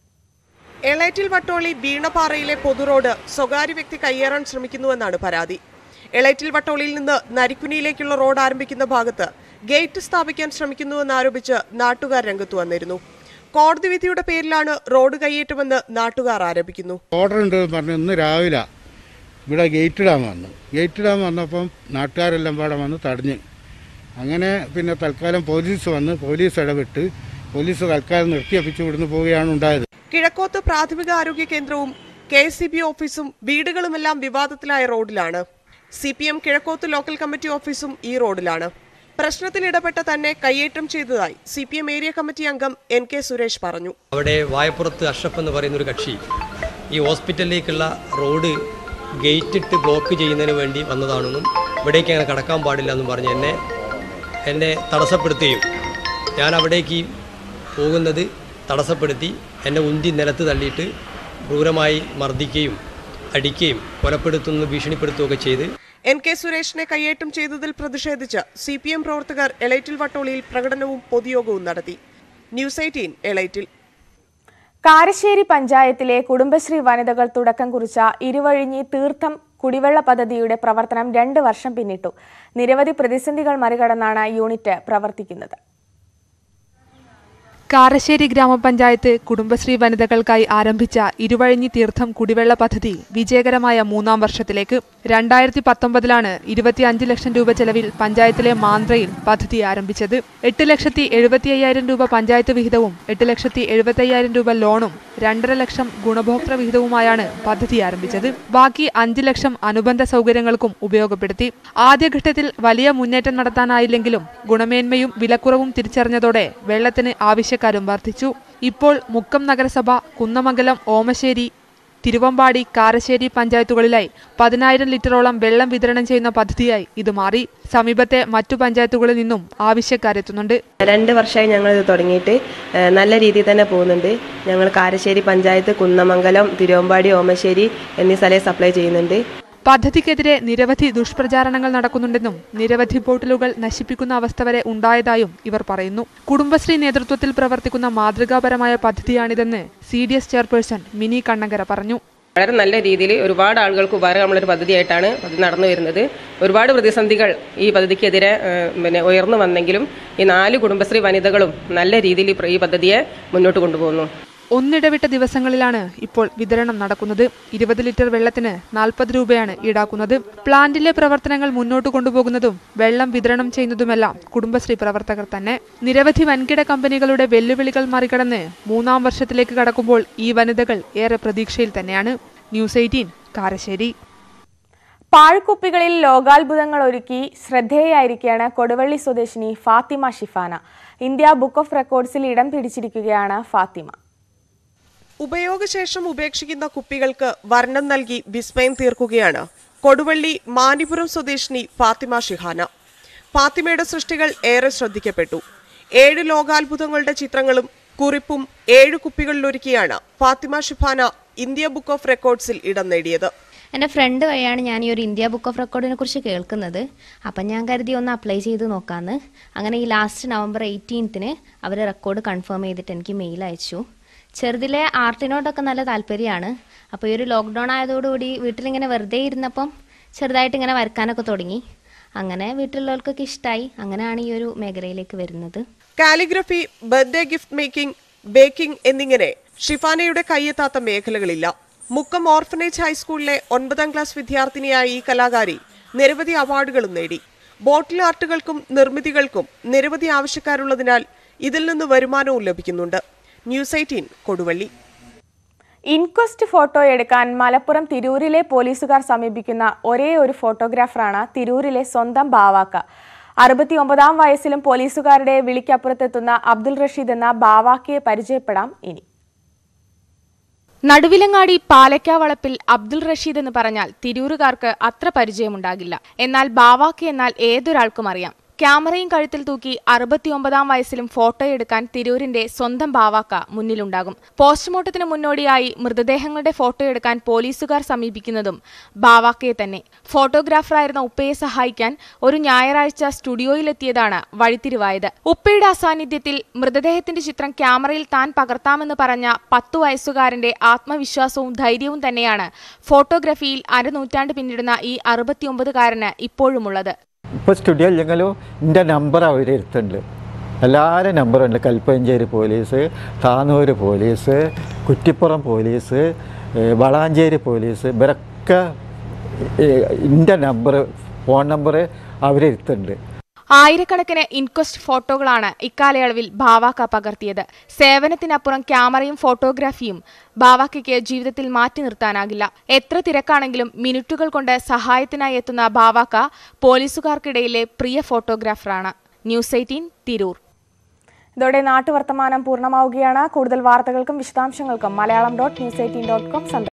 ഏളേറ്റിൽ വട്ടോളി വീണപാറയിലെ പൊതുറോഡ് സ്വകാര്യ വ്യക്തി കയ്യേറാൻ ശ്രമിക്കുന്നുവെന്നാണ് പരാതി. ഏളേറ്റിൽ വട്ടോളിയിൽ നിന്ന് നരിക്കുനിയിലേക്കുള്ള റോഡ് ആരംഭിക്കുന്ന ഭാഗത്ത് ഗേറ്റ് സ്ഥാപിക്കാൻ ശ്രമിക്കുന്നുവെന്നാരോപിച്ച് നാട്ടുകാർ രംഗത്തു വന്നിരുന്നു. കോടതി വിധിയുടെ പേരിലാണ് റോഡ് കയ്യേറ്റമെന്ന് നാട്ടുകാർ ആരോപിക്കുന്നു. ഓർഡർ ഉണ്ട് പറഞ്ഞു ഇന്ന് രാവിലെ ഇവിടെ ഗേറ്റ് ഇടാൻ വന്നു. ഗേറ്റ് ഇടാൻ വന്നപ്പം നാട്ടുകാരെല്ലാം പാടെ വന്ന് തടഞ്ഞ്. അങ്ങനെ പിന്നെ തൽക്കാലം പോലീസ് വന്ന് പോലീസ് ഇടപെട്ട് പോലീസ് തൽക്കാലം നിർത്തിയപ്പിച്ച് ഇവിടുന്ന് പോവുകയാണ് ഉണ്ടായത്. കിഴക്കോത്ത് പ്രാഥമിക ആരോഗ്യ കേന്ദ്രവും കെ എസ് സി ബി ഓഫീസും വീടുകളുമെല്ലാം വിവാദത്തിലായ റോഡിലാണ്. സി പി എം കിഴക്കോത്ത് ലോക്കൽ കമ്മിറ്റി ഓഫീസും ഈ റോഡിലാണ്. പ്രശ്നത്തിൽ ഇടപെട്ട തന്നെ കയ്യേറ്റം ചെയ്തതായി C P M area committee അംഗം എൻ കെ സുരേഷ് പറഞ്ഞു. അവിടെ വായപ്പുറത്ത് അഷ്റഫ് എന്ന് പറയുന്ന ഒരു കക്ഷി ഈ ഹോസ്പിറ്റലിലേക്കുള്ള റോഡ് ഗേറ്റ് ഇട്ട് ബ്ലോക്ക് ചെയ്യുന്നതിന് വേണ്ടി വന്നതാണെന്നും ഇവിടേക്ക് അങ്ങനെ കടക്കാൻ പാടില്ല എന്നും പറഞ്ഞ് എന്നെ എന്നെ തടസ്സപ്പെടുത്തുകയും ഞാൻ അവിടേക്ക് പോകുന്നത് തടസ്സപ്പെടുത്തി എന്നെ ഉന്തി നിലത്ത് തള്ളിയിട്ട് ക്രൂരമായി മർദ്ദിക്കുകയും അടിക്കുകയും കൊലപ്പെടുത്തുന്നു ഭീഷണിപ്പെടുത്തുകയൊക്കെ ചെയ്ത് എൻ കെ സുരേഷിനെ കയ്യേറ്റം ചെയ്തതിൽ പ്രതിഷേധിച്ച് സി പി എം പ്രവർത്തകർ എളേറ്റിൽ വട്ടോളിയിൽ പ്രകടനവും പൊതുയോഗവും നടത്തി. News eighteen Elettil. കാരശ്ശേരി പഞ്ചായത്തിലെ കുടുംബശ്രീ വനിതകൾ തുടക്കം കുറിച്ച ഇരുവഴിഞ്ഞി തീർത്ഥം കുടിവെള്ള പദ്ധതിയുടെ പ്രവർത്തനം രണ്ട് വർഷം പിന്നിട്ടു. നിരവധി പ്രതിസന്ധികൾ മറികടന്നാണ് യൂണിറ്റ് പ്രവർത്തിക്കുന്നത്. കാരശ്ശേരി ഗ്രാമപഞ്ചായത്ത് കുടുംബശ്രീ വനിതകൾക്കായി ആരംഭിച്ച ഇരുവഴിഞ്ഞി തീർത്ഥം കുടിവെള്ള പദ്ധതി വിജയകരമായ മൂന്നാം വർഷത്തിലേക്ക്. രണ്ടായിരത്തി പത്തൊമ്പതിലാണ് ഇരുപത്തിയഞ്ച് ലക്ഷം രൂപ ചെലവിൽ പഞ്ചായത്തിലെ മാന്ത്രയിൽ പദ്ധതി ആരംഭിച്ചത്. എട്ട് ലക്ഷത്തി എഴുപത്തി അയ്യായിരം രൂപ പഞ്ചായത്ത് വിഹിതവും എട്ട് ലക്ഷത്തി എഴുപത്തി അയ്യായിരം രൂപ ലോണും രണ്ടര ലക്ഷം ഗുണഭോക്തൃ വിഹിതവുമായാണ് പദ്ധതി ആരംഭിച്ചത്. ബാക്കി അഞ്ച് ലക്ഷം അനുബന്ധ സൗകര്യങ്ങൾക്കും ഉപയോഗപ്പെടുത്തി. ആദ്യഘട്ടത്തിൽ വലിയ മുന്നേറ്റം നടത്താനായില്ലെങ്കിലും ഗുണമേന്മയും വിലക്കുറവും തിരിച്ചറിഞ്ഞതോടെ വെള്ളത്തിന് ആവശ്യം ും വർദ്ധിച്ചു. ഇപ്പോൾ മുക്കം നഗരസഭ, കുന്നമംഗലം, ഓമശ്ശേരി, തിരുവമ്പാടി, കാരശ്ശേരി പഞ്ചായത്തുകളിലായി പതിനായിരം ലിറ്ററോളം വെള്ളം വിതരണം ചെയ്യുന്ന പദ്ധതിയായി ഇത് മാറി. സമീപത്തെ മറ്റു പഞ്ചായത്തുകളിൽ നിന്നും ആവശ്യക്കാരെത്തുന്നുണ്ട്. രണ്ട് വർഷമായി ഞങ്ങൾ ഇത് തുടങ്ങിയിട്ട് നല്ല രീതിയിൽ തന്നെ പോകുന്നുണ്ട്. ഞങ്ങൾ കാരശ്ശേരി പഞ്ചായത്ത്, കുന്നമംഗലം, തിരുവമ്പാടി, ഓമശ്ശേരി എന്നീ സ്ഥലം സപ്ലൈ ചെയ്യുന്നുണ്ട്. പദ്ധതിക്കെതിരെ നിരവധി ദുഷ്പ്രചാരണങ്ങൾ നടക്കുന്നുണ്ടെന്നും നിരവധി ബോട്ടിലുകൾ നശിപ്പിക്കുന്ന അവസ്ഥ വരെ ഉണ്ടായതായും ഇവർ പറയുന്നു. കുടുംബശ്രീ നേതൃത്വത്തിൽ പ്രവർത്തിക്കുന്ന മാതൃകാപരമായ പദ്ധതിയാണിതെന്ന് C D S chairperson Mini Kannankara പറഞ്ഞു. വളരെ നല്ല രീതിയിൽ ഒരുപാട് ആളുകൾക്ക് ഉപകാരമുള്ളൊരു പദ്ധതിയായിട്ടാണ് അത് നടന്നു വരുന്നത്. ഒരുപാട് പ്രതിസന്ധികൾ ഈ പദ്ധതിക്കെതിരെ പിന്നെ ഉയർന്നു വന്നെങ്കിലും ഈ നാല് കുടുംബശ്രീ വനിതകളും നല്ല രീതിയിൽ ഈ പദ്ധതിയെ മുന്നോട്ട് കൊണ്ടുപോകുന്നു. ഒന്നിടവിട്ട ദിവസങ്ങളിലാണ് ഇപ്പോൾ വിതരണം നടക്കുന്നത്. ഇരുപത് ലിറ്റർ വെള്ളത്തിന് നാൽപ്പത് രൂപയാണ് ഈടാക്കുന്നത്. പ്ലാന്റിലെ പ്രവർത്തനങ്ങൾ മുന്നോട്ട് കൊണ്ടുപോകുന്നതും വെള്ളം വിതരണം ചെയ്യുന്നതുമെല്ലാം കുടുംബശ്രീ പ്രവർത്തകർ തന്നെ. നിരവധി വൻകിട കമ്പനികളുടെ വെല്ലുവിളികൾ മറികടന്ന് മൂന്നാം വർഷത്തിലേക്ക് കടക്കുമ്പോൾ ഈ വനിതകൾ ഏറെ പ്രതീക്ഷയിൽ തന്നെയാണ്. News eighteen Karassery. പാഴ്ക്കുപ്പികളിൽ ലോകാത്ഭുതങ്ങൾ ഒരുക്കി ശ്രദ്ധേയായിരിക്കുകയാണ് കൊടുവള്ളി സ്വദേശിനി Fathima Shifana. India book of റെക്കോർഡ്സിൽ ഇടം പിടിച്ചിരിക്കുകയാണ് ഫാത്തിമ. ഉപയോഗശേഷം ഉപേക്ഷിക്കുന്ന കുപ്പികൾക്ക് വർണ്ണം നൽകി വിസ്മയം തീർക്കുകയാണ് കൊടുവള്ളി മാനിപുരം സ്വദേശിനി ഫാത്തിമ ഷിഹാന. ഫാത്തിമയുടെ സൃഷ്ടികൾ ഏറെ ശ്രദ്ധിക്കപ്പെട്ടു. ഏഴ് ലോകാത്ഭുതങ്ങളുടെ ചിത്രങ്ങളും കുറിപ്പും ഏഴ് കുപ്പികളിലൊരുക്കിയാണ് Fathima Shihana India book of റെക്കോർഡ്സിൽ ഇടം നേടിയത്. എൻ്റെ ഫ്രണ്ട് വഴിയാണ് ഞാൻ ഈ ഒരു ഇന്ത്യ ബുക്ക് ഓഫ് റെക്കോർഡിനെ കുറിച്ച് കേൾക്കുന്നത്. അപ്പം ഞാൻ കരുതി ഒന്ന് അപ്ലൈ ചെയ്ത് നോക്കാമെന്ന്. അങ്ങനെ ഈ ലാസ്റ്റ് നവംബർ എയ്റ്റീൻത്തിന് അവർ റെക്കോർഡ് കൺഫേം ചെയ്തിട്ട് എനിക്ക് മെയിൽ അയച്ചു. ചെറുതിലെ ആർട്ടിനോടൊക്കെ നല്ല താല്പര്യമാണ്. അപ്പോൾ ഈ ഒരു ലോക്ക്ഡൗൺ ആയതോടുകൂടി വീട്ടിലിങ്ങനെ വെറുതെ ഇരുന്നപ്പം ചെറുതായിട്ട് ഇങ്ങനെ വരക്കാനൊക്കെ തുടങ്ങി. അങ്ങനെ വീട്ടിലുള്ളവർക്കൊക്കെ ഇഷ്ടമായി. അങ്ങനെയാണ് ഈ ഒരു മേഖലയിലേക്ക് വരുന്നത്. Calligraphy, birthday gift making, baking എന്നിങ്ങനെ ഷിഫാനയുടെ കയ്യെത്താത്ത മേഖലകളില്ല. മുക്കം ഓർഫനേജ് ഹൈസ്കൂളിലെ ഒൻപതാം ക്ലാസ് വിദ്യാർത്ഥിനിയായ ഈ കലാകാരി നിരവധി അവാർഡുകളും നേടി. ബോട്ടിൽ ആർട്ടുകൾക്കും നിർമ്മിതികൾക്കും നിരവധി ആവശ്യക്കാരുള്ളതിനാൽ ഇതിൽ നിന്ന് വരുമാനവും ലഭിക്കുന്നുണ്ട്. News eighteen Koduvally. Inquest photo എടുക്കാൻ മലപ്പുറം തിരൂരിലെ പോലീസുകാർ സമീപിക്കുന്ന ഒരേ ഒരു ഫോട്ടോഗ്രാഫറാണ് തിരൂരിലെ സ്വന്തം ബാവാക്ക. അറുപത്തിയൊമ്പതാം വയസ്സിലും പോലീസുകാരുടെ വിളിക്കപ്പുറത്തെത്തുന്ന അബ്ദുൾ റഷീദ് എന്ന ബാവാക്കയെ പരിചയപ്പെടാം ഇനി. നടുവിലങ്ങാടി പാലക്കാവളപ്പിൽ അബ്ദുൾ റഷീദ് എന്ന് പറഞ്ഞാൽ തിരൂരുകാർക്ക് അത്ര പരിചയമുണ്ടാകില്ല. എന്നാൽ ബാവാക്ക എന്നാൽ ഏതൊരാൾക്കും അറിയാം. ക്യാമറയും കഴുത്തിൽ തൂക്കി അറുപത്തിയൊമ്പതാം വയസ്സിലും ഫോട്ടോയെടുക്കാൻ തിരൂരിന്റെ സ്വന്തം ബാവാക്ക മുന്നിലുണ്ടാകും. പോസ്റ്റ്മോർട്ടത്തിന് മുന്നോടിയായി മൃതദേഹങ്ങളുടെ ഫോട്ടോയെടുക്കാൻ പോലീസുകാർ സമീപിക്കുന്നതും ബാവാക്കയെ തന്നെ. ഫോട്ടോഗ്രാഫറായിരുന്ന ഉപ്പയെ സഹായിക്കാൻ ഒരു ഞായറാഴ്ച സ്റ്റുഡിയോയിലെത്തിയതാണ് വഴിത്തിരിവായത്. ഉപ്പയുടെ അസാന്നിധ്യത്തിൽ മൃതദേഹത്തിന്റെ ചിത്രം ക്യാമറയിൽ താൻ പകർത്താമെന്ന് പറഞ്ഞ പത്തു വയസ്സുകാരന്റെ ആത്മവിശ്വാസവും ധൈര്യവും തന്നെയാണ് ഫോട്ടോഗ്രാഫിയിൽ അരനൂറ്റാണ്ട് പിന്നിടുന്ന ഈ അറുപത്തിയൊമ്പതുകാരന് ഇപ്പോഴുമുള്ളത്. ഇപ്പോൾ സ്റ്റുഡിയോ ഇല്ലെങ്കിലും എൻ്റെ നമ്പർ അവർ എടുത്തുണ്ട്. എല്ലാവരും നമ്പറുണ്ട്. Kalpakanchery police, Tanur police, Kuttippuram police, Valanchery police, ഇവരൊക്കെ എൻ്റെ നമ്പർ, ഫോൺ നമ്പർ അവരെടുത്തുണ്ട്. ആയിരക്കണക്കിന് ഇൻക്വസ്റ്റ് ഫോട്ടോകളാണ് ഇക്കാലയളവിൽ ബാവാക്ക പകർത്തിയത്. സേവനത്തിനപ്പുറം ക്യാമറയും ഫോട്ടോഗ്രാഫിയും ബാവാക്കയ്ക്ക് ജീവിതത്തിൽ മാറ്റി നിർത്താനാകില്ല. എത്ര തിരക്കാണെങ്കിലും മിനിറ്റുകൾ കൊണ്ട് സഹായത്തിനായി എത്തുന്ന ബാവാക്ക പോലീസുകാർക്കിടയിലെ പ്രിയ ഫോട്ടോഗ്രാഫറാണ്. News eighteen Tirur. ഇതോടെ നാട്ടുവർത്തമാനം പൂർണ്ണമാവുകയാണ്. കൂടുതൽ വാർത്തകൾക്കും വിശദാംശങ്ങൾക്കും Malayalam dot news eighteen dot com